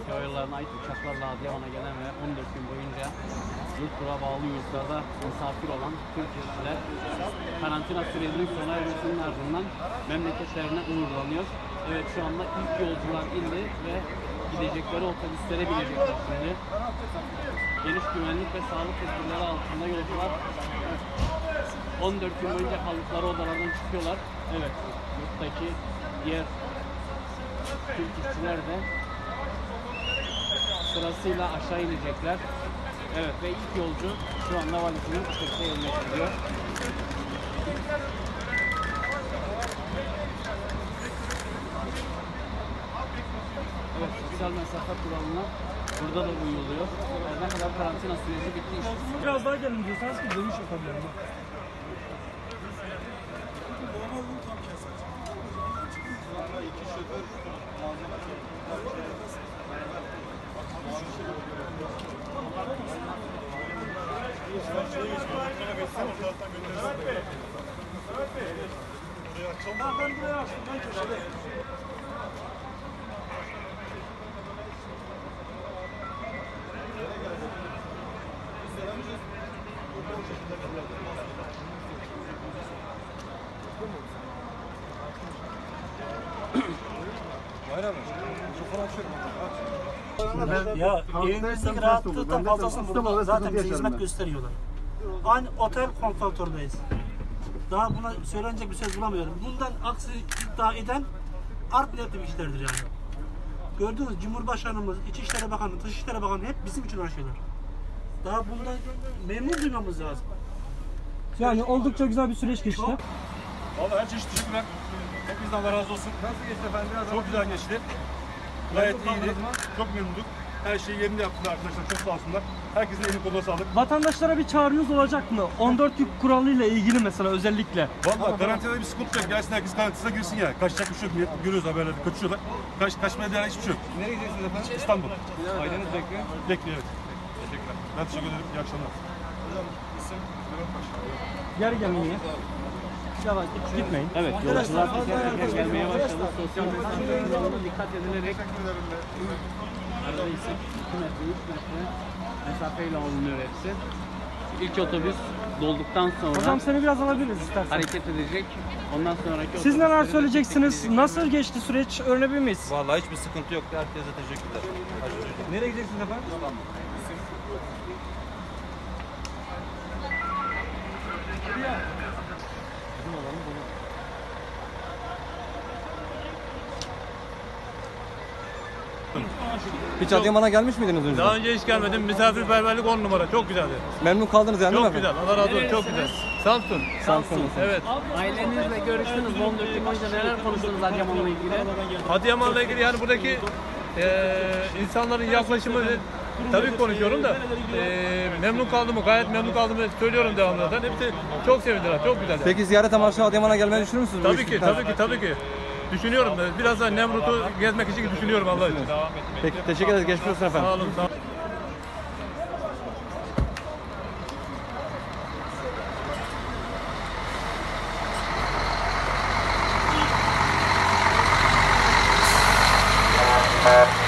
Hava Yolları'na ait uçaklarla Adıyaman'a gelen ve 14 gün boyunca yurtlara bağlı yurtlarda misafir olan Türk işçiler karantina sürecinin sona ermesinin ardından memleketlerine uğurlanıyor. Evet, şu anda ilk yolcular indi ve gidecekleri otobüslere binecekler şimdi. Geniş güvenlik ve sağlık tedbirleri altında yolcular 14 gün boyunca kaldıkları odalardan çıkıyorlar. Evet, yurttaki diğer Türk işçiler de sırasıyla aşağı inecekler. Evet, ve ilk yolcu şu anda valizini Türkiye'ye yerleştiriyor. Evet, sosyal mesafe kuralına burada da uyuluyor. Ne kadar karantina süreci bitti işte. Biraz daha gelin diyorsanız ki dönüş yapabilirim. Ben buraya açtım, ben köşede. Ya evimizdeki rahatlıktan fazlasını burada zaten bize hizmet gösteriyorlar. Aynı otel konfortordayız. Daha buna söylenecek bir söz bulamıyorum. Bundan aksi iddia eden art niyetli kişilerdir yani. Gördüğünüz Cumhurbaşkanımız, İçişleri Bakanı, Dışişleri Bakanı hep bizim için uğraşıyorlar. Daha bundan memnun duymamız lazım. Yani oldukça güzel bir süreç geçti. Vallahi her çeşit teşekkürler. Hepinizden Allah razı olsun. Nasıl geçti efendim? Çok güzel geçti. Gayet iyiydi. Çok memnunduk. Her şeyi yerinde yaptılar arkadaşlar. Çok sağ olsunlar. Herkesin elini koluna sağlık. Vatandaşlara bir çağrınız olacak mı? 14 yük kuralıyla ilgili mesela özellikle. Vallahi karantinada bir sıkıntı yok. Gelsin herkes karantinasına girsin yani. Kaçacak bir şey yok. Millet görüyoruz haberlerde. Kaçıyorlar. Kaçmaya değer hiçbir şey yok. Nereye gideceksiniz efendim? İstanbul. Aileniz bekliyor. Bekliyor, evet. Teşekkürler. Ben teşekkür ederim. İyi akşamlar. Hocam isim Mehmet Paşa. Gel gelmeyi. Yavaş gitmeyin. Evet, yolcular teker teker gelmeye başladı. Sosyal mesafe kuralına dikkat edilerek arada ise 2 metre, 3 metre mesafeyle alınıyor hepsi. İlk otobüs dolduktan sonra Hocam seni biraz alabiliriz istersen. hareket edecek. Ondan sonraki Siz neler otobüsleri de söyleyeceksiniz? takip edecek. Nasıl geçti süreç? Öğrenebilir miyiz? Vallahi hiçbir sıkıntı yoktu. Herkese teşekkürler. Nereye gideceksiniz efendim? İstanbul. Hiç Adıyaman'a gelmiş miydiniz önce? Daha önce hiç gelmedim. Misafirperverlik 10 numara. Çok güzeldi. Memnun kaldınız yani değil mi Çok efendim? güzel. Allah razı olsun. Çok güzel. Samsun. Samsun. Evet. Ailenizle görüştünüz mü? 14 gün boyunca neler konuştunuz Adıyaman'la ilgili? Adıyaman'la ilgili yani buradaki insanların yaklaşımı tabii konuşuyorum da memnun kaldığımı, gayet memnun kaldığımı söylüyorum devamlı zaten. Hepsi çok sevindiler. Çok güzel. Peki ziyaret amaçlı Adıyaman'a gelmeyi düşünür müsünüz? Tabii ki. Düşünüyorum. Biraz daha Nemrut'u gezmek için düşünüyorum Allah için. Peki teşekkür ederiz. Geçmiş olsun efendim. Sağ olun. Sağ olun. Thank you.